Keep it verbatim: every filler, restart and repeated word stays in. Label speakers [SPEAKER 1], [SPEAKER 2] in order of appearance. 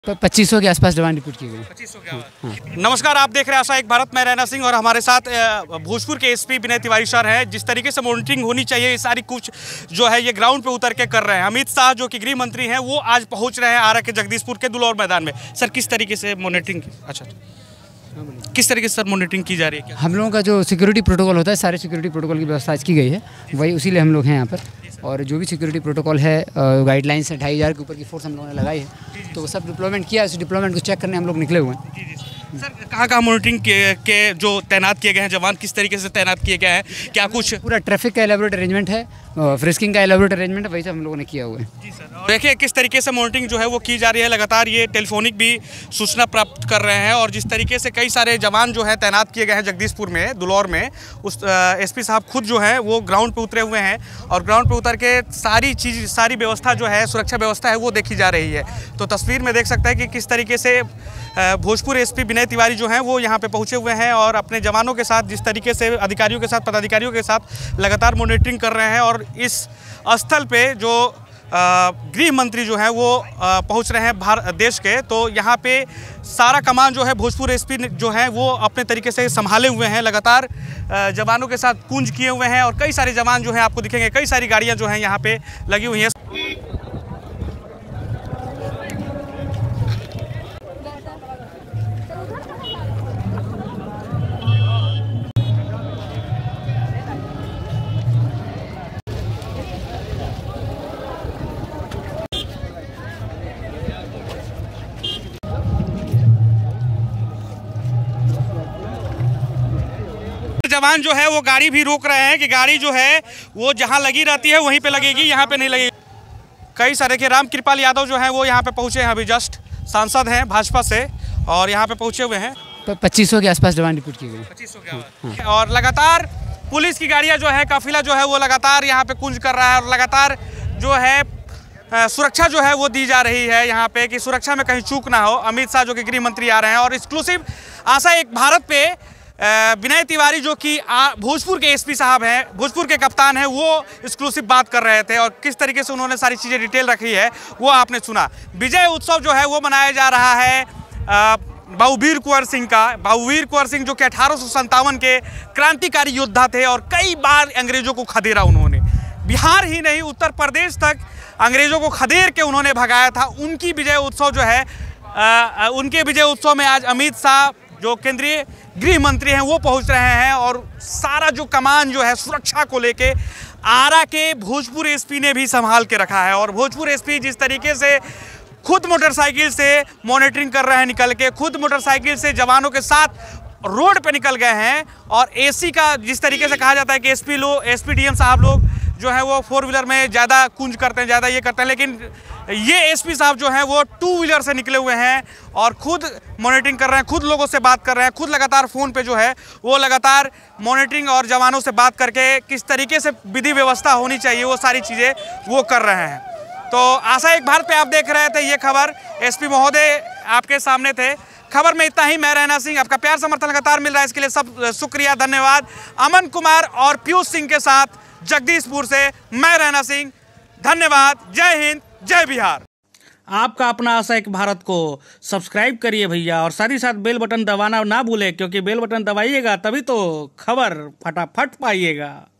[SPEAKER 1] पच्चीस सौ के आसपास डिमांड रिपोर्ट की गई।
[SPEAKER 2] पच्चीस सौ के आसपास। नमस्कार, आप देख रहे हैं आशा एक भारत, मैं रैना सिंह और हमारे साथ भोजपुर के एसपी विनय तिवारी सर हैं। जिस तरीके से मॉनिटरिंग होनी चाहिए ये सारी कुछ जो है ये ग्राउंड पे उतर के कर रहे हैं। अमित शाह जो कि गृह मंत्री हैं वो आज पहुंच रहे हैं आरा के जगदीशपुर के दुलौर मैदान में। सर किस तरीके से मॉनिटरिंग, अच्छा किस तरीके से सर मॉनिटरिंग की जा रही है? क्या हम
[SPEAKER 1] लोगों का जो सिक्योरिटी प्रोटोकॉल होता है, सारे सिक्योरिटी प्रोटोकॉल की व्यवस्था आज की गई है, वही उसी लिए हम लोग हैं यहाँ पर। और जो भी सिक्योरिटी प्रोटोकॉल है, गाइडलाइंस है, ढाई हज़ार के ऊपर की फोर्स हम लोगों ने लगाई है, तो वो सब डिप्लॉयमेंट किया। उस डिप्लॉयमेंट को चेक करने हम लोग निकले हुए हैं।
[SPEAKER 2] सर कहाँ कहाँ मॉनिटरिंग के, के जो तैनात किए गए हैं जवान, किस तरीके से तैनात किए गए हैं? क्या कुछ
[SPEAKER 1] पूरा ट्रैफिक का एलाबोरेट अरेंजमेंट है, फ्रिस्किंग का एलाबोरेट अरेंजमेंट है, वही सब हम लोगों ने किया हुआ है।
[SPEAKER 2] जी सर, देखिए किस तरीके से मॉनिटरिंग जो है वो की जा रही है। लगातार ये टेलीफोनिक भी सूचना प्राप्त कर रहे हैं और जिस तरीके से कई सारे जवान जो है तैनात किए गए हैं जगदीशपुर में, दुलौर में, उस एसपी साहब खुद जो है वो ग्राउंड पे उतरे हुए हैं और ग्राउंड पे उतर के सारी चीज़, सारी व्यवस्था जो है, सुरक्षा व्यवस्था है वो देखी जा रही है। तो तस्वीर में देख सकते हैं कि किस तरीके से भोजपुर एसपी विनय तिवारी जो हैं वो यहाँ पे पहुँचे हुए हैं और अपने जवानों के साथ जिस तरीके से अधिकारियों के साथ, पदाधिकारियों के साथ लगातार मॉनिटरिंग कर रहे हैं। और इस स्थल पे जो गृह मंत्री जो हैं वो पहुँच रहे हैं भारत देश के, तो यहाँ पे सारा कमान जो है भोजपुर एसपी जो है वो अपने तरीके से संभाले हुए हैं। लगातार जवानों के साथ कूंज किए हुए हैं और कई सारे जवान जो हैं आपको दिखेंगे, कई सारी गाड़ियाँ जो हैं यहाँ पे लगी हुई हैं। जवान जो है वो गाड़ी भी रोक रहे हैं कि गाड़ी जो है वो जहां लगी रहती है वहीं पे लगेगी, यहाँ पे नहीं लगेगी। कई सारे के राम कृपाल यादव जो हैं वो यहाँ पे पहुँचे हैं, अभी जस्ट सांसद हैं भाजपा से और यहाँ पे पहुँचे हुए हैं।
[SPEAKER 1] पच्चीस सौ के आसपास डिमांड रिपोर्ट की गई।
[SPEAKER 2] पच्चीस सौ के आसपास। और लगातार पुलिस की गाड़ियाँ जो है, काफिला जो है वो लगातार यहाँ पे कूंज कर रहा है और लगातार जो है सुरक्षा जो है वो दी जा रही है यहाँ पे कि सुरक्षा में कहीं चूक ना हो। अमित शाह जो कि गृह मंत्री आ रहे हैं और एक्सक्लूसिव आशा एक भारत पे विनय तिवारी जो कि भोजपुर के एसपी साहब हैं, भोजपुर के कप्तान हैं, वो एक्सक्लूसिव बात कर रहे थे और किस तरीके से उन्होंने सारी चीज़ें डिटेल रखी है वो आपने सुना। विजय उत्सव जो है वो मनाया जा रहा है बाबूवीर कुंवर सिंह का। बाबूवीर कुंवर सिंह जो कि अठारह सौ संतावन के क्रांतिकारी योद्धा थे और कई बार अंग्रेजों को खदेड़ा उन्होंने, बिहार ही नहीं उत्तर प्रदेश तक अंग्रेजों को खदेड़ के उन्होंने भगाया था। उनकी विजय उत्सव जो है, आ, उनके विजय उत्सव में आज अमित शाह जो केंद्रीय गृह मंत्री हैं वो पहुंच रहे हैं और सारा जो कमान जो है सुरक्षा को लेके आरा के भोजपुर एसपी ने भी संभाल के रखा है। और भोजपुर एसपी जिस तरीके से खुद मोटरसाइकिल से मॉनिटरिंग कर रहे हैं, निकल के खुद मोटरसाइकिल से जवानों के साथ रोड पे निकल गए हैं। और एसी का जिस तरीके से कहा जाता है कि एसपी लोग, एसपी डीएम साहब लोग जो है वो फोर व्हीलर में ज़्यादा कूंज करते हैं, ज़्यादा ये करते हैं, लेकिन ये एसपी साहब जो हैं वो टू व्हीलर से निकले हुए हैं और खुद मॉनिटरिंग कर रहे हैं, खुद लोगों से बात कर रहे हैं, खुद लगातार फ़ोन पे जो है वो लगातार मॉनिटरिंग और जवानों से बात करके किस तरीके से विधि व्यवस्था होनी चाहिए वो सारी चीज़ें वो कर रहे हैं। तो आशा एक भारत पे आप देख रहे थे ये खबर, एसपी महोदय आपके सामने थे। खबर में इतना ही। मैं रैना सिंह, आपका प्यार समर्थन लगातार मिल रहा है, इसके लिए सब शुक्रिया, धन्यवाद। अमन कुमार और पीयूष सिंह के साथ जगदीशपुर से मैं रैना सिंह, धन्यवाद। जय हिंद, जय बिहार।
[SPEAKER 3] आपका अपना आशा एक भारत को सब्सक्राइब करिए भैया और साथ ही साथ बेल बटन दबाना ना भूलें, क्योंकि बेल बटन दबाइएगा तभी तो खबर फटाफट पाइएगा।